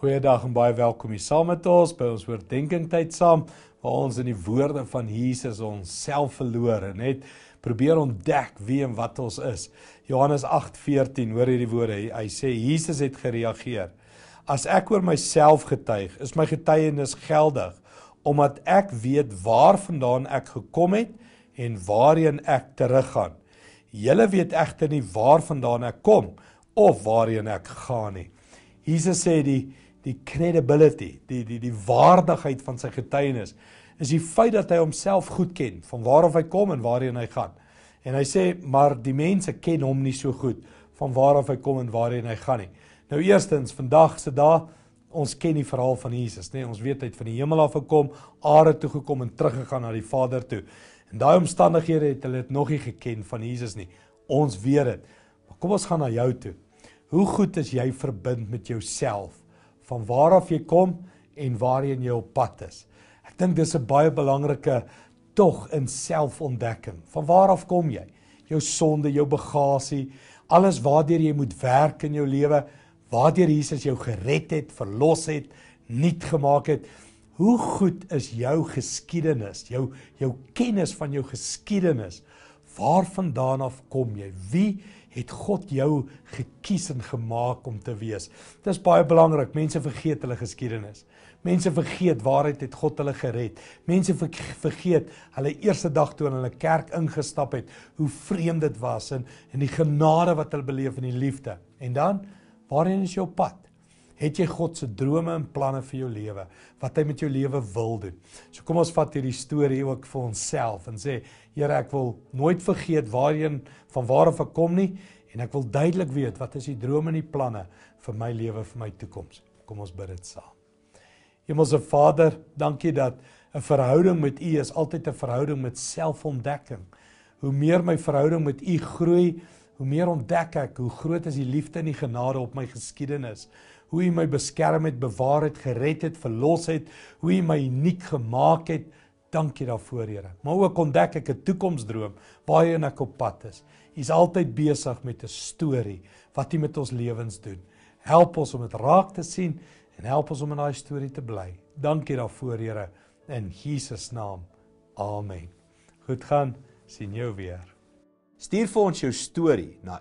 Goeiedag en baie welkom hier saam met ons by ons oordenking tyd saam, waar ons in die woorde van Jesus ons self verloor en net probeer ontdek wie en wat ons is. Johannes 8:14, hoor hierdie woorde, hy sê, Jesus het gereageer. As ek oor myself getuig, is my getuienis geldig, omdat ek weet waar vandaan ek gekom het en waarheen ek teruggaan. Julle weet egter nie waar vandaan ek kom of waarheen ek gaan nie. Jesus sê die credibility, die waardigheid van sy getuienis, is die feit dat hy homself goed ken, van waarof hy kom en waarheen hy gaan. En hy sê, maar die mense ken hom nie so goed, van waarof hy kom en waarheen hy gaan nie. Nou eerstens, vandag se dag, ons ken die verhaal van Jesus, nee, ons weet hy het van die hemel af gekom, aarde toe gekom en teruggegaan na die Vader toe. En daai omstandighede het hulle het nog nie geken van Jesus nie. Ons weet dit. Maar kom ons gaan na jou toe. Hoe goed is jy verbind met jouself? Van waaraf jy kom en waarheen jy op pad is. Ek dink dis 'n baie belangrike tog in selfontdekking. Van waaraf kom jy? Jou sonde, jou bagasie, alles waardeur jy moet werk in jou lewe, waardeur Jesus jou gered het, verlos het, nuut gemaak het. Hoe goed is jou geskiedenis, jou kennis van jou geskiedenis? Waar vandaan af kom jy? Wie het God jou gekies en gemaak om te wees? Dit is baie belangrik, mense vergeet hulle geskiedenis. Mense vergeet waaruit het God hulle gered. Mense vergeet hulle eerste dag toe in hulle kerk ingestap het, hoe vreemd dit was en die genade wat hulle beleef in die liefde. En dan, waarheen is jou pad? Het jy God se drome en planne vir jou lewe, wat hy met jou lewe wil doen? So kom ons vat hierdie storie ook vir onsself en sê, Here, ek wil nooit vergeet van waaraf ek kom nie, en ek wil duidelik weet, wat is die drome en die planne vir my lewe, vir my toekoms. Kom ons bid dit saam. Hemelse Vader, dankie dat 'n verhouding met U is altyd 'n verhouding met selfontdekking. Hoe meer my verhouding met U groei, hoe meer ontdek ek, hoe groot is die liefde en die genade op my geskiedenis. Hoe U my beskerm het, bewaar het, gered het, verlos het, hoe U my uniek gemaak het. Dankie daarvoor, Here. Maar ook ontdek ek 'n toekomsdroom waarheen ek op pad is. U is altyd besig met 'n storie wat U met ons lewens doen. Help ons om dit raak te sien en help ons om in daai storie te bly. Dankie daarvoor, Here. In Jesus naam. Amen. Goed gaan, sien jou weer. Stuur vir ons jou storie na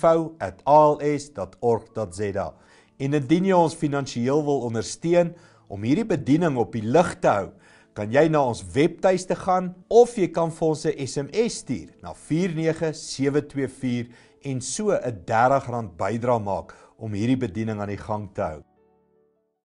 info@als.org.za. En indien jy ons finansiëel wil ondersteun om hierdie bediening op die lig te hou, kan jy na ons webtuiste gaan of jy kan vir ons 'n SMS stuur na 49724 en so 'n R30 bydrae maak om hierdie bediening aan die gang te hou.